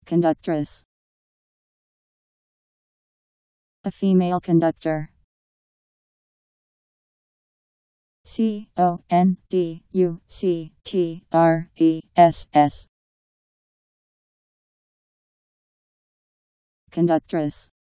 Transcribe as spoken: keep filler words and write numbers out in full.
Conductress. A female conductor. C O N D U C T R E S S. Conductress.